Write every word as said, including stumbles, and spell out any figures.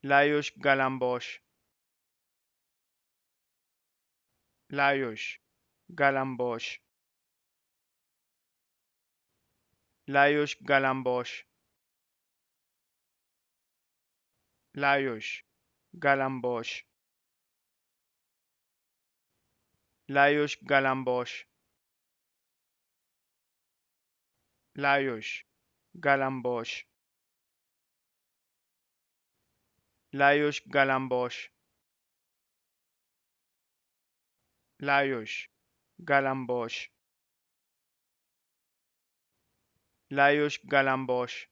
Lajos Galambos, Lajos Galambos, Lajos Galambos, Lajos Galambos, Lajos Galambos, Lajos Galambos, Lajos Galambos, Lajos Galambos, Lajos Galambos,